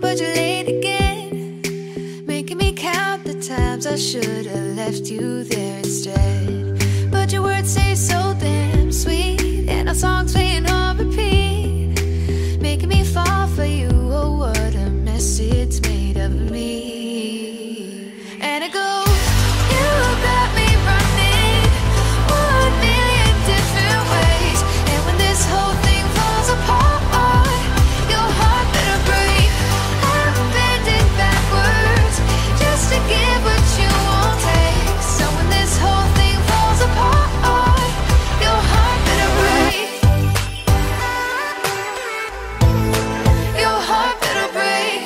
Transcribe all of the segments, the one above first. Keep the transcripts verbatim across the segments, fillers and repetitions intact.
but you're late again, making me count the times I should have left you there instead. But your words say so damn sweet, and our songs playing on repeat, making me fall for you. Oh, what a mess it's made of me. And it goes, you got me running one million different ways, and when this whole thing falls apart, your heart better break. I'm bending backwards just to get what you won't take. So when this whole thing falls apart, your heart better break. Your heart better break.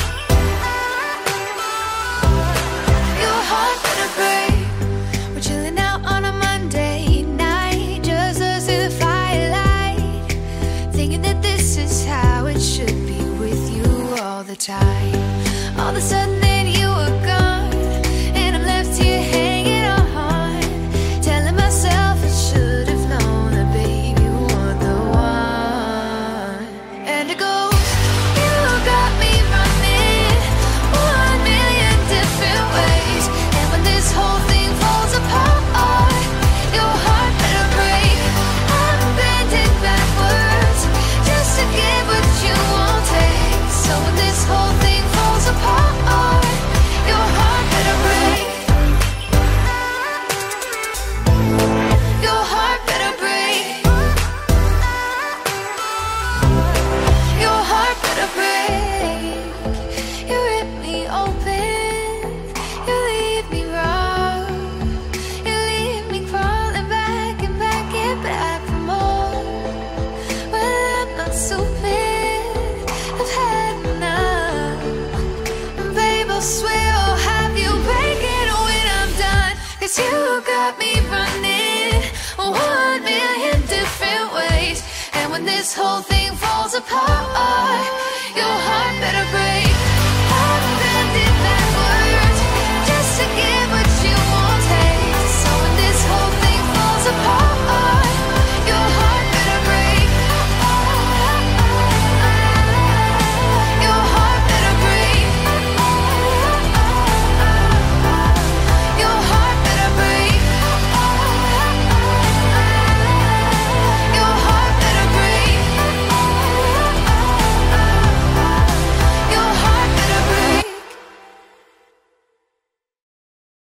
Your heart better break. We're chilling out on a Monday night, just us in the firelight, thinking that this is how it should be with you all the time. All of a sudden then you were gone, and I'm left here hanging on, telling myself I should have known that baby you were the one. And it goes, you got me running one million different ways, and when this whole thing falls apart, your heart better break. I'm bending backwards just to get what you won't take. So when this whole thing falls apart, your heart better break. Your heart better break. Your heart better break. You rip me open, you leave me raw, you leave me crawling back and back and back for more. Well, I'm not stupid, I've had enough. Babe, I'll swear I'll have you breaking when I'm done, 'cause you got me running one million different ways, and when this whole thing falls apart, your heart